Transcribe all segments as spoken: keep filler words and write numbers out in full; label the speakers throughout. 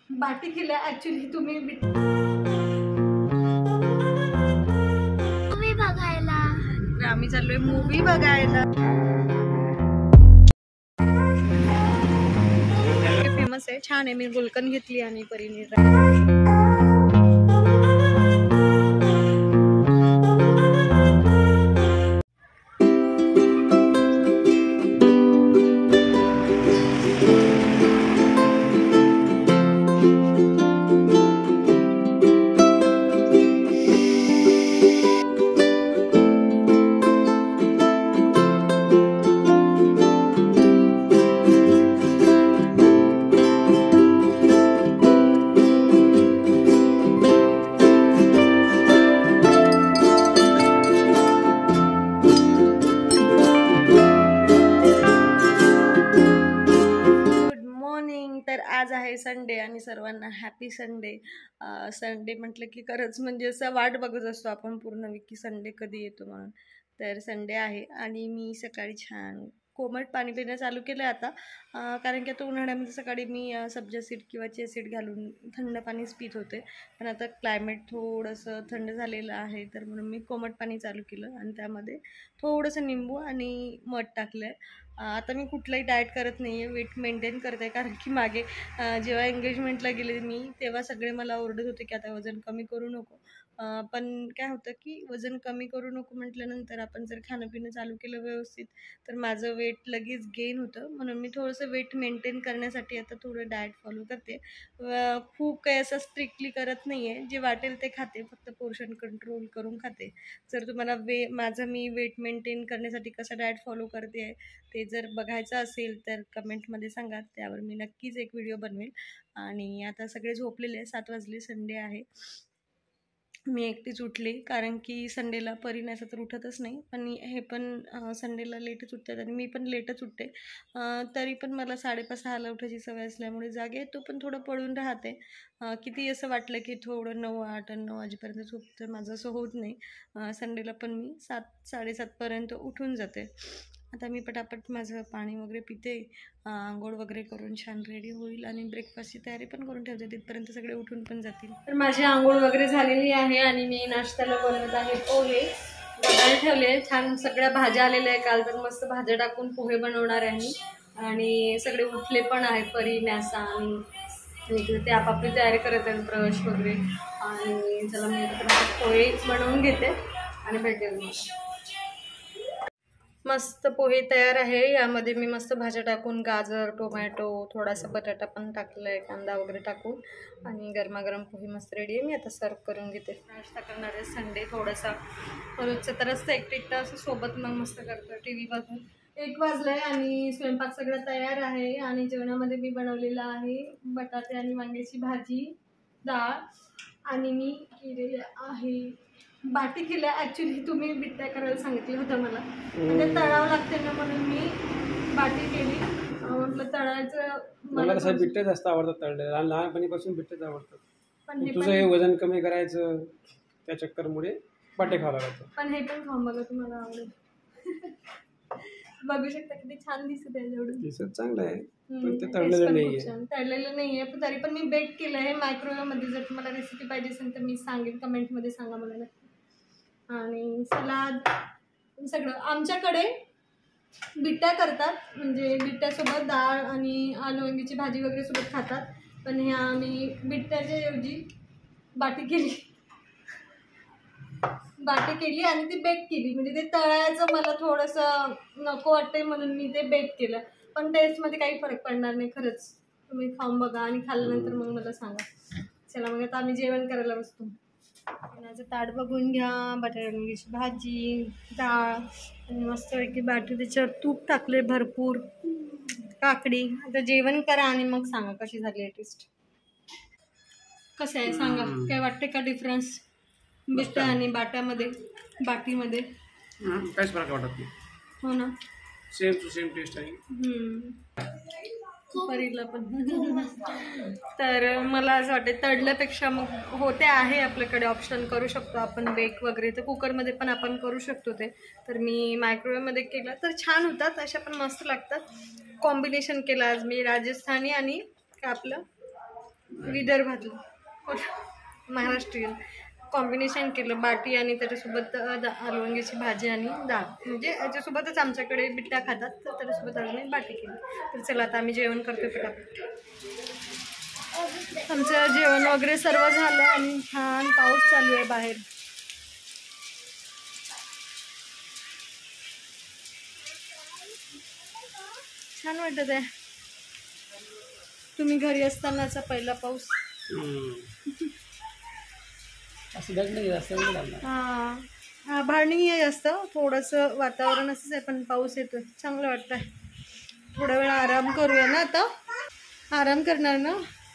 Speaker 1: बाटी केल्या ऍक्च्युली तुम्ही
Speaker 2: मूवी बघायला
Speaker 1: आम्ही चाललोय मूवी बघायला. फेमस आहे, छान आहे. मी गुलकन घेतली आणि परीने आज आहे संडे आणि सर्वांना हॅपी संडे. संडे म्हटलं की खरंच म्हणजे असं वाट बघत असतो आपण पूर्ण वीक की संडे कधी येतो म्हणून. तर संडे आहे आणि मी सकाळी छान कोमट पाणी पिणं चालू केलं आहे आता, कारण की आता उन्हाळ्यामध्ये सकाळी मी सब्जा सीड किंवा चिया सीड घालून थंड पाणीच पित होते. पण आता क्लायमेट थोडंसं थंड झालेलं आहे तर म्हणून मी कोमट पाणी चालू केलं आणि त्यामध्ये थोडंसं निंबू आणि मध टाकलं आहे. आता मी कुठलाही डाएट करत नाही आहे, वेट मेंटेन करते. कारण की मागे जेव्हा एंगेजमेंटला गेले मी तेव्हा सगळे मला ओरडत होते की आता वजन कमी करू नको. पण काय होतं की वजन कमी करू नको म्हटल्यानंतर आपण जर खाणं पिणं चालू केलं व्यवस्थित तर माझं वेट लगेच गेन होतं. म्हणून मी थोडंसं वेट मेंटेन करण्यासाठी आता थोडं डाएट फॉलो करते. खूप काही असं स्ट्रिक्टली करत नाही आहे, जे वाटेल ते खाते, फक्त पोर्शन कंट्रोल करून खाते. जर तुम्हाला वे माझं मी वेट मेंटेन करण्यासाठी कसं डाएट फॉलो करते आहे ते जर बघायचं असेल तर कमेंटमध्ये सांगा, त्यावर मी नक्कीच एक व्हिडिओ बनवेल. आणि आता सगळे झोपलेले आहे, सात वाजले, संडे आहे. मी एकटीच उठले कारण की संडेला परी नाही तर उठतच नाही, पण हे पण संडेला लेटच उठतात आणि मी पण लेटच उठते. तरी पण मला साडेपाच सहाला उठायची सवय असल्यामुळे जागे तो पण थोडं पडून राहते. किती असं वाटलं की थोडं नऊ आठ नऊ वाजेपर्यंत झोप, तर माझं असं होत नाही. संडेला पण मी सात साडेसातपर्यंत उठून जाते. आता मी पटापट माझं पाणी वगैरे पिते, आंघोळ वगैरे करून छान रेडी होईल आणि ब्रेकफास्टची तयारी पण करून ठेवते, तिथपर्यंत सगळे उठून पण जातील. तर माझी आंघोळ वगैरे झालेली आहे आणि मी नाश्त्याला बनवत आहे पोहे. डब्याला ठेवले, छान सगळ्या भाज्या आलेल्या आहे काल, तर मस्त भाज्या टाकून पोहे बनवणार आहे मी. आणि सगळे उठले पण आहेत, परी न्यासा आणि ते आपापली तयारी करत आहेत, ब्रश वगैरे. आणि चला मी पोहे बनवून घेते आणि भेटेल मग. मस्त पोहे तयार आहे. यामध्ये मी मस्त भाज्या टाकून गाजर, टोमॅटो, थोडासा बटाटा पण टाकला आहे, कांदा वगैरे टाकून, आणि गरमागरम पोहे मस्त रेडी आहे. मी आता सर्व करून घेते. नाश्ता करणार आहे संडे थोडासा, रोजचं तर असतं एक टिकटा असं सोबत, मग मस्त करतो टी व्ही बघून. एक वाजलं आहे आणि स्वयंपाक सगळं तयार आहे. आणि जेवणामध्ये मी बनवलेलं आहे बटाटे आणि वांग्याची भाजी, डाळ, आणि मी केलेलं आहे बाटी केल्या. ॲक्च्युली तुम्ही बिट्ट्या करायला सांगितलं होतं मला, म्हणजे तळावं लागते ना, म्हणून मी बाटी केली. म्हटलं तळायचं,
Speaker 3: मला कसं बिट्टे जास्त आवडतात तळले, लहानपणीपासून बिट्टेच आवडतात. पण तुझं हे वजन कमी करायचं त्या चक्करमुळे बाटे खावं लागतं.
Speaker 1: पण हे पण खाऊन बघा, तुम्हाला आवडेल. बघू शकता किती छान दिसत आहे. जेवढं
Speaker 3: दिसत चांगलं आहे पण ते तळलेलं नाहीये.
Speaker 1: तळलेलं नाहीये, पण तरी पण मी बेक केलं आहे मायक्रोवेव्ह मध्ये. जर तुम्हाला रेसिपी पाहिजे असेल तर मी सांगेन, कमेंटमध्ये सांगा मला नक्की. आणि सलाद सगळं आमच्याकडे बिट्ट्या करतात, म्हणजे बिट्ट्यासोबत डाळ आणि आलू वांग्याची भाजी वगैरे सोबत खातात. पण ह्या आम्ही बिट्ट्याच्या ऐवजी बाटी केली बाटी केली आणि ती बेक केली. म्हणजे ते तळायचं मला थोडंसं नको वाटतंय म्हणून मी ते बेक केलं. पण टेस्टमध्ये काही फरक पडणार नाही, खरंच. तुम्ही खाऊन बघा आणि खाल्ल्यानंतर मग मला सांगा. चला मग आता आम्ही जेवण करायला बसतो. जेवणाचं ताट बघून घ्या. बटाट्याची भाजी, डाळ आणि मस्तपैकी बाटी, त्याच्यावर तूप टाकले भरपूर, काकडी. आता जेवण करा आणि मग सांगा कशी झाली आहे टेस्ट. कसं आहे सांगा, काय वाटते का डिफरन्स बिट्ट्या आणि बाट्यामध्ये, बाटीमध्ये?
Speaker 3: काहीच फरक वाटत नाही.
Speaker 1: हो ना,
Speaker 3: सेम टू सेम टेस्ट आहे.
Speaker 1: परीला पण. तर मला असं वाटतं तळल्यापेक्षा मग होते आहे आपल्याकडे ऑप्शन, करू शकतो आपण बेक वगैरे, तर कुकरमध्ये पण आपण करू शकतो ते. तर मी मायक्रोवेव्हमध्ये केलं तर छान होतात, अशा पण मस्त लागतात. कॉम्बिनेशन केलं आज मी राजस्थानी आणि आपलं विदर्भातलं महाराष्ट्रीयन कॉम्बिनेशन केलं, बाटी आणि त्याच्यासोबत आलूवांग्याची भाजी आणि डाळ, म्हणजे याच्यासोबतच आमच्याकडे बिट्टा खातात, तर त्याच्यासोबत आम्ही बाटी केली. तर चला आता आम्ही जेवण करतो पटापट. आमचं जेवण वगैरे सर्व झालं आणि छान पाऊस चालू आहे बाहेर. छान वाटत आहे. तुम्ही घरी असतानाचा पहिला पाऊस. हा आभाळ नाही आहे जास्त, थोडंसं वातावरण असंच आहे, पण पाऊस येतोय, चांगलं वाटतंय. थोडा वेळ आराम करूया ना, आता आराम करणार ना,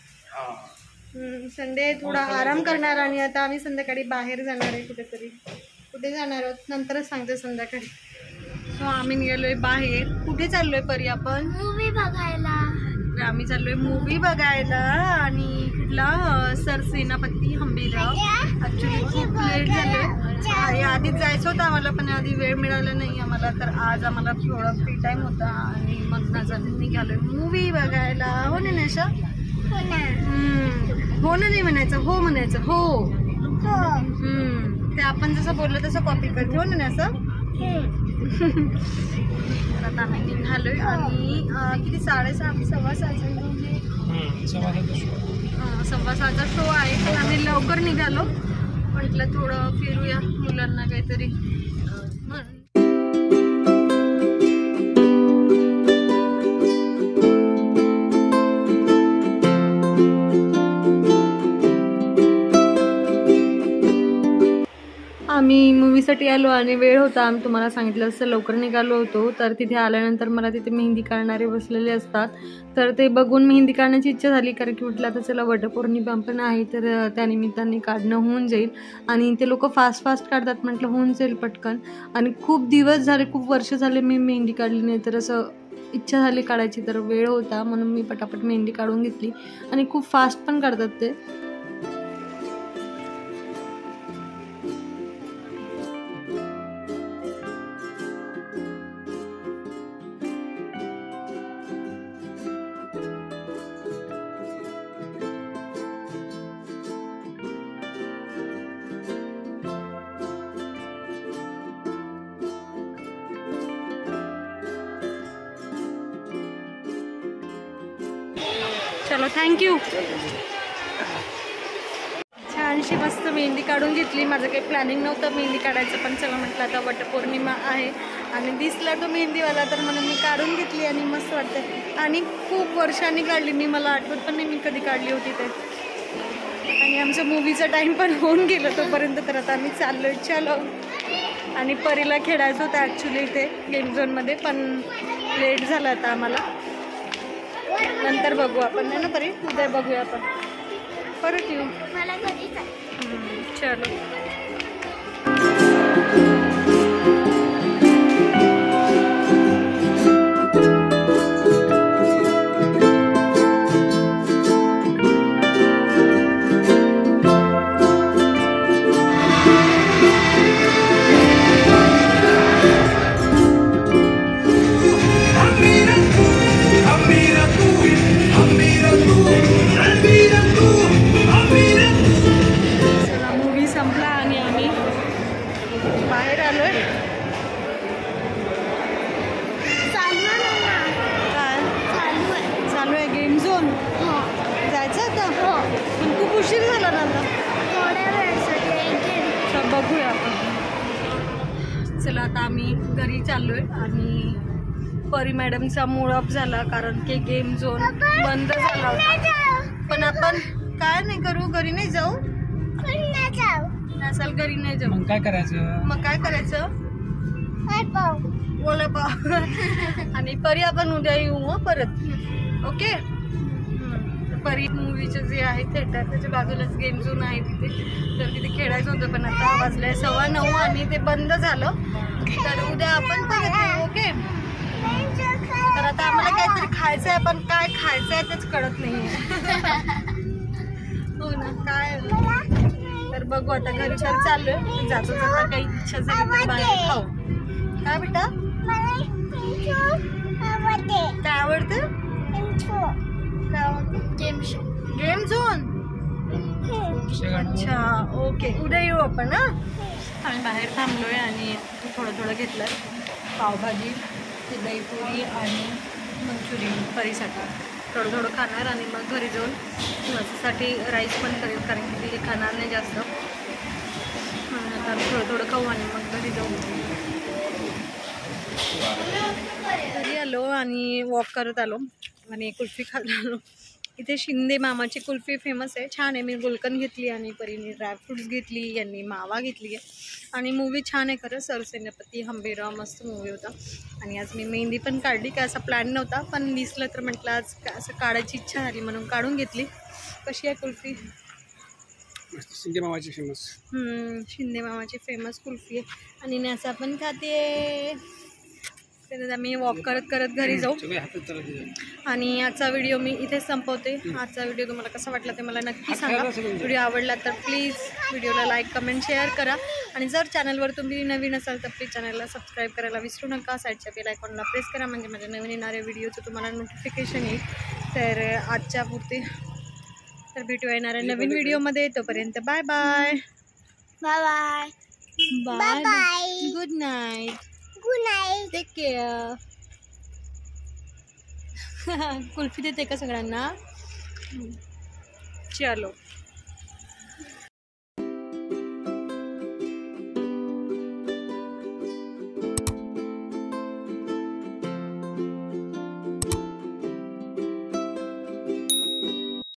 Speaker 1: संडे थोडा आराम करणार. आणि आता आम्ही संध्याकाळी बाहेर जाणार आहे कुठेतरी. कुठे जाणार आहोत नंतरच सांगते संध्याकाळी. सो आम्ही निघालोय बाहेर. कुठे चाललोय परी आपण?
Speaker 2: मूवी बघायला.
Speaker 1: आम्ही चाललोय मूवी बघायला. आणि कुठला? सर सेनापती हंबीरराव. ॲक्च्युली खूप लेट झालं. आधीच जायचं होतं आम्हाला, पण आधी वेळ मिळाला नाही आम्हाला, तर आज आम्हाला थोडा फ्री टाईम होता आणि मग ना निघालोय मूवी बघायला. हो ना नशा?
Speaker 2: हो ना.
Speaker 1: हो ना नाही म्हणायचं, हो म्हणायचं. हो
Speaker 2: हो.
Speaker 1: ते आपण जसं बोललो तसं कॉपी करते. हो ना असं. आता आम्ही निघालोय आणि किती साडेसात सव्वा सहाचा सव्वा सहाचा शो आहे, पण आम्ही लवकर निघालो. म्हटलं थोडं फिरूया, मुलांना काहीतरी. आम्ही मूवीसाठी आलो आणि वेळ होता. आम्ही तुम्हाला सांगितलं असं लवकर निघालो होतो. तर तिथे आल्यानंतर मला तिथे मेहंदी काढणारे बसलेले असतात, तर ते बघून मेहंदी काढण्याची इच्छा झाली. कारण की म्हटलं आता चला वटपौर्णिमा पण आहे, तर त्यानिमित्ताने काढणं होऊन जाईल. आणि ते लोक फास्ट फास्ट काढतात, म्हटलं होऊन जाईल पटकन. आणि खूप दिवस झाले, खूप वर्ष झाले मी मेहंदी काढली नाही, तर असं इच्छा झाली काढायची, तर वेळ होता म्हणून मी पटापट मेहंदी काढून घेतली. आणि खूप फास्ट पण काढतात ते. चलो थँक्यू. छानशी मस्त मेहंदी काढून घेतली. माझं काही प्लॅनिंग नव्हतं मेहंदी काढायचं, पण चला म्हटलं आता वटपौर्णिमा आहे आणि दिसला तो मेहंदीवाला, तर म्हणून मी काढून घेतली आणि मस्त वाटतं. आणि खूप वर्षांनी काढली मी, मला आठवत पण नाही मी कधी काढली होती ते. आणि आमचं मूवीचा टाईम पण होऊन गेलं तोपर्यंत, तर आता आम्ही चाललो आहे. चलो. आणि परीला खेळायचं होतं ॲक्च्युली इथे गेम झोनमध्ये, पण लेट झालं आता आम्हाला. नंतर बघू आपण, नाही ना परी, उद्या बघूया आपण, परत येऊ.
Speaker 2: मला घरी जायचं.
Speaker 1: चलो. उशीर झाला ना आता,
Speaker 2: थोड्या वेळासाठी
Speaker 1: बघूया आपण. चला आता आम्ही घरी चाललोय आणि परी मॅडमचा मूड ऑफ झाला कारण की गेम झोन बंद झाला होता. पण आपण काय नाही करू, घरी नाही जाऊ. असाल घरी नाही जाऊ,
Speaker 3: मग काय करायचं?
Speaker 1: मग काय करायचं? वडापाव. आणि परी आपण उद्या येऊ परत. ओके. परी मूवीचं जे आहे थिएटर त्याच्या बाजूलाच गेम झोन आहे तिथे, तर तिथे खेळायचं होतं, पण आता वाजले सव्वा नऊ आणि ते बंद झालं. तर उद्या आपण परत येऊ. ओके. तर आता आम्हाला काहीतरी खायचं आहे, पण काय खायचं आहे तेच कळत नाही. हो ना, काय. तर बघू आता, घरी तर चाललोय. जातो जाता काही इच्छा झाली तर बाहेर खाऊ. काय बेटा, काय आवडतं? काय आवडतं?
Speaker 2: Game show
Speaker 1: game zone. अच्छा ओके, उद्या येऊ आपण. हां, आम्ही बाहेर थांबलोय आणि थोडं थोडं घेतलं. पावभाजी, ती दहीपुरी आणि मंचुरियन परीसाठी थोडं थोडं खाणार आणि मग घरी जाऊन माझ्यासाठी राईस पण करेल, कारण की ते खाणार नाही जास्त. आता आम्ही थोडं थोडं खाऊ आणि मग घरी जाऊ. घरी आलो आणि वॉक करत आलो आणि कुल्फी खायला आलो. इथे शिंदे मामाची कुल्फी फेमस आहे, छान आहे. मी गुलकंद घेतली आणि परीने ड्रायफ्रूट्स घेतली, यांनी मावा घेतली आहे. आणि मूवी छान आहे खरं, सरसेनापती हंबीरराव मस्त मूवी होता. आणि आज मी मेहंदी पण काढली, काय असा प्लॅन नव्हता, पण दिसलं तर म्हटलं आज का असं काढायची इच्छा झाली म्हणून काढून घेतली. कशी आहे कुल्फी?
Speaker 3: शिंदे मामाची फेमस.
Speaker 1: शिंदे मामाची फेमस कुल्फी आहे. आणि न्यासा पण खाते. तर आम्ही वॉक करत करत घरी जाऊ. आणि आजचा व्हिडिओ मी इथेच संपवते. आजचा व्हिडिओ तुम्हाला कसा वाटला ते मला नक्की सांगा. व्हिडिओ आवडला तर प्लीज व्हिडिओला लाईक कमेंट शेअर करा. आणि जर चॅनलवर तुम्ही नवीन असाल तर प्लीज चॅनलला सबस्क्राईब करायला विसरू नका. साईडच्या बेल आयकॉनला प्रेस करा, म्हणजे माझ्या नवीन येणाऱ्या व्हिडिओचं तुम्हाला नोटिफिकेशन येईल. तर आजच्या पुरते तर भेटूया येणाऱ्या नवीन व्हिडिओमध्ये. तोपर्यंत bye bye
Speaker 2: bye bye
Speaker 1: bye bye. Good night.
Speaker 2: Good night.
Speaker 1: Take care. Kulfi देते का सगळ्यांना? चलो.